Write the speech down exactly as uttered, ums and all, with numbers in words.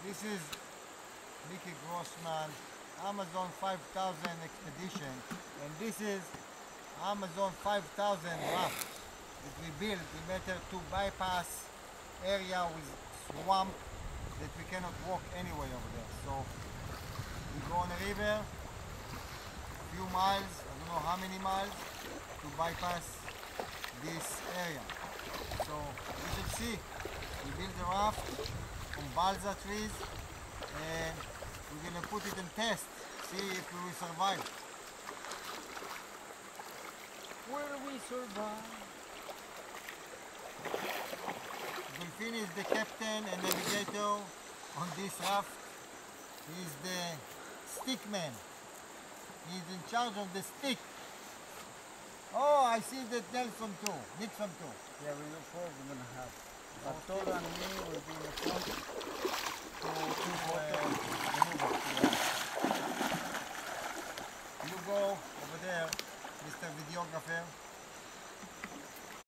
This is Mickey Grossman Amazon five thousand expedition, and this is Amazon five thousand raft that we built in order to bypass area with swamp that we cannot walk anyway over there. So we go on a river, a few miles, I don't know how many miles, to bypass this area. So you should see, we built a raft from balsa trees, and we're gonna put it in test, see if we will survive. Will we survive? Delphine is the captain and navigator on this raft. He is the stick man. He is in charge of the stick. Oh, I see that Nelson too, Nixon too. Yeah, we look forward we're gonna have. Bartolo and me will be in the front to to uh, maneuver. You go over there, Mister Videographer.